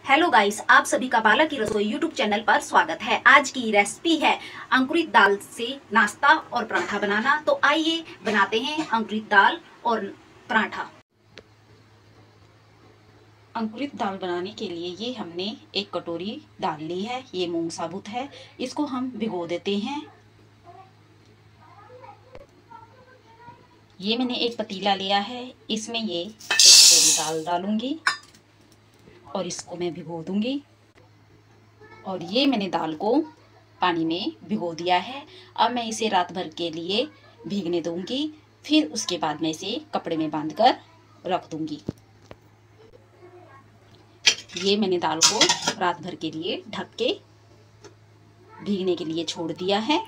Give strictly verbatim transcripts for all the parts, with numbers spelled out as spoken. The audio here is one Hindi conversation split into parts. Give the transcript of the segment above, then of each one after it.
हेलो गाइस, आप सभी का बाला की रसोई यूट्यूब चैनल पर स्वागत है। आज की रेसिपी है अंकुरित दाल से नाश्ता और पराठा बनाना। तो आइए बनाते हैं अंकुरित दाल और पराठा। अंकुरित दाल बनाने के लिए ये हमने एक कटोरी दाल ली है। ये मूंग साबुत है, इसको हम भिगो देते हैं। ये मैंने एक पतीला लिया है, इसमें ये एक कटोरी दाल डालूंगी और इसको मैं भिगो दूंगी। और ये मैंने दाल को पानी में भिगो दिया है। अब मैं इसे रात भर के लिए भीगने दूंगी, फिर उसके बाद मैं इसे कपड़े में बांधकर रख दूंगी। ये मैंने दाल को रात भर के लिए ढक के भीगने के लिए छोड़ दिया है।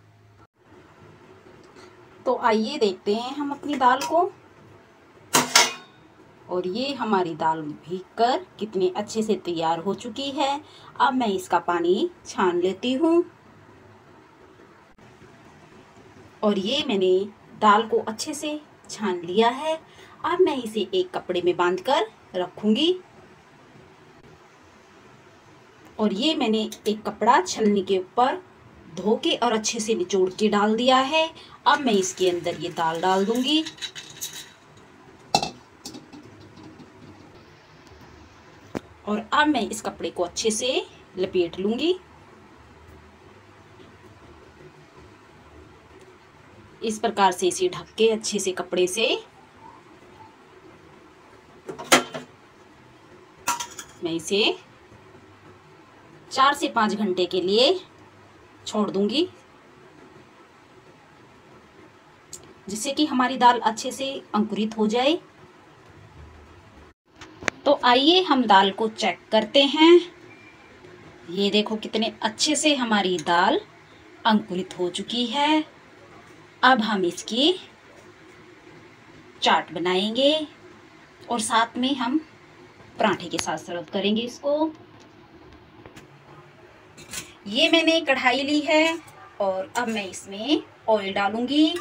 तो आइए देखते हैं हम अपनी दाल को। और ये हमारी दाल भीगकर कितनी अच्छे से तैयार हो चुकी है। अब मैं इसका पानी छान लेती हूँ। और ये मैंने दाल को अच्छे से छान लिया है। अब मैं इसे एक कपड़े में बांधकर रखूंगी। और ये मैंने एक कपड़ा छलनी के ऊपर धो के और अच्छे से निचोड़ के डाल दिया है। अब मैं इसके अंदर ये दाल डाल दूंगी। और अब मैं इस कपड़े को अच्छे से लपेट लूंगी। इस प्रकार से इसे ढक के अच्छे से कपड़े से मैं इसे चार से पाँच घंटे के लिए छोड़ दूंगी, जिससे कि हमारी दाल अच्छे से अंकुरित हो जाए। तो आइए हम दाल को चेक करते हैं। ये देखो कितने अच्छे से हमारी दाल अंकुरित हो चुकी है। अब हम इसकी चाट बनाएंगे और साथ में हम पराठे के साथ सर्व करेंगे इसको। ये मैंने कढ़ाई ली है और अब मैं इसमें ऑयल डालूंगी।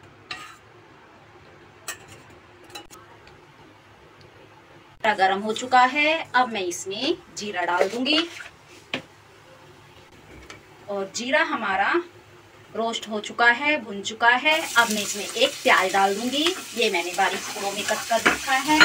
गरम हो चुका है, अब मैं इसमें जीरा डाल दूंगी। और जीरा हमारा रोस्ट हो चुका है, भुन चुका है। अब मैं इसमें एक प्याज डाल दूंगी। ये मैंने बारीक टुकड़ों में कट कर रखा है।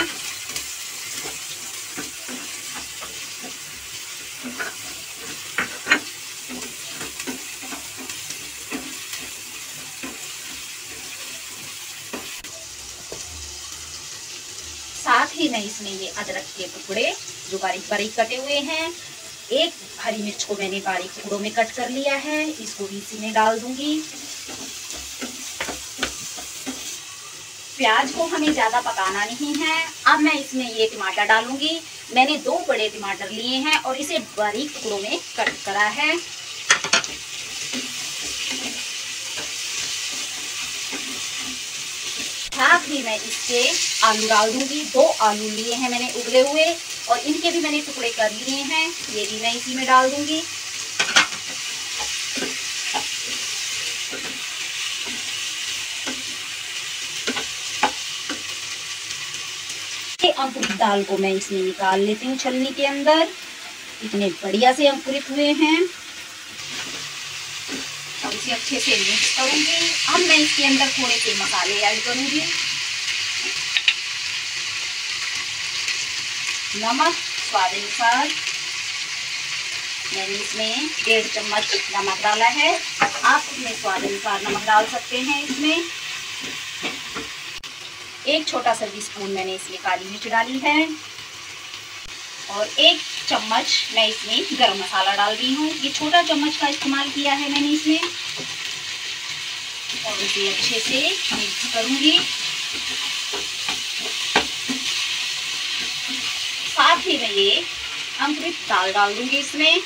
साथ ही मैं इसमें ये अदरक के टुकड़े जो बारीक बारीक कटे हुए हैं, एक हरी मिर्च को मैंने बारीक टुकड़ों में कट कर लिया है, इसको भी इसी में डाल दूंगी। प्याज को हमें ज्यादा पकाना नहीं है। अब मैं इसमें ये टमाटर डालूंगी। मैंने दो बड़े टमाटर लिए हैं और इसे बारीक टुकड़ों में कट करा है। साथ ही मैं इसके आलू डाल दूंगी। दो आलू लिए हैं मैंने उबले हुए और इनके भी मैंने टुकड़े कर लिए हैं, ये भी मैं इसी में डाल दूंगी। ये अंकुरित दाल को मैं इसमें निकाल लेती हूँ छलनी के अंदर। इतने बढ़िया से अंकुरित हुए हैं। अब इसे अच्छे से मिक्स करूंगी। अब मैं इसके अंदर थोड़े से मसाले ऐड करूंगी। नमक स्वाद अनुसार, मैंने इसमें डेढ़ चम्मच नमक डाला है। आप अपने स्वाद अनुसार नमक डाल सकते हैं। इसमें एक छोटा सा स्पून मैंने इसमें काली मिर्च डाली है और एक चम्मच मैं इसमें गरम मसाला डाल रही हूँ। ये छोटा चम्मच का इस्तेमाल किया है मैंने इसमें। और इसे अच्छे से मिक्स करूंगी। साथ ही मैं ये अंकुरित दाल डाल दूंगी इसमें।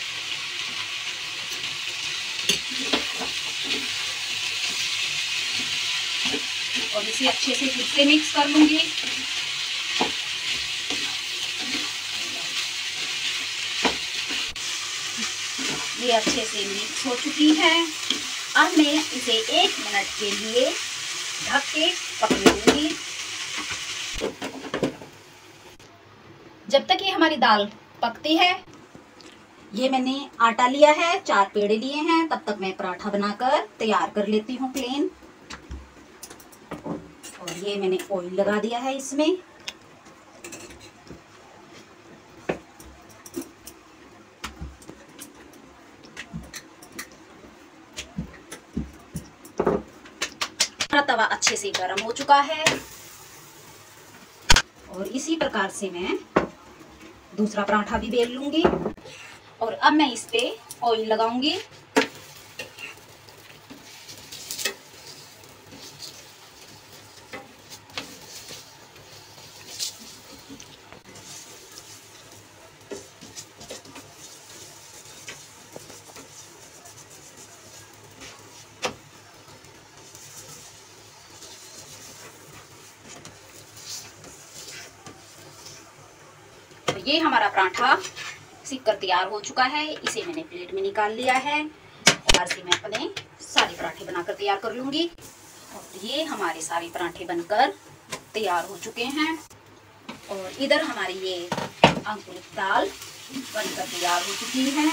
और इसे अच्छे से फिर से मिक्स कर लूंगी। ये अच्छे से मिक्स हो चुकी है। अब मैं इसे एक मिनट के लिए ढक के पकने दूंगी। जब तक ये हमारी दाल पकती है। ये मैंने आटा लिया है, चार पेड़े लिए हैं। तब तक मैं पराठा बनाकर तैयार कर लेती हूँ प्लेन। और ये मैंने ऑयल लगा दिया है इसमें। हमारा तवा अच्छे से गर्म हो चुका है और इसी प्रकार से मैं दूसरा पराठा भी बेल लूंगी। और अब मैं इस पे ऑयल लगाऊंगी। ये हमारा पराठा सीख कर तैयार हो चुका है। इसे मैंने प्लेट में निकाल लिया है और से मैं अपने सारे पराठे बनाकर तैयार कर लूंगी। और ये हमारे सारे पराठे बनकर तैयार हो चुके हैं। और इधर हमारी ये अंकुरित दाल बनकर तैयार हो चुकी है।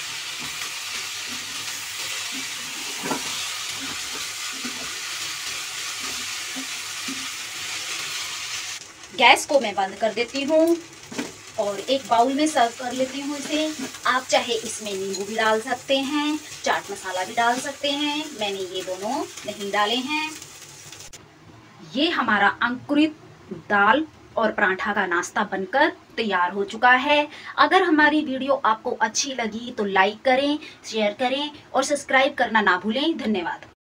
गैस को मैं बंद कर देती हूँ और एक बाउल में सर्व कर लेती हूँ इसे। आप चाहे इसमें नींबू भी डाल सकते हैं, चाट मसाला भी डाल सकते हैं। मैंने ये दोनों नहीं डाले हैं। ये हमारा अंकुरित दाल और पराठा का नाश्ता बनकर तैयार हो चुका है। अगर हमारी वीडियो आपको अच्छी लगी तो लाइक करें, शेयर करें और सब्सक्राइब करना ना भूलें। धन्यवाद।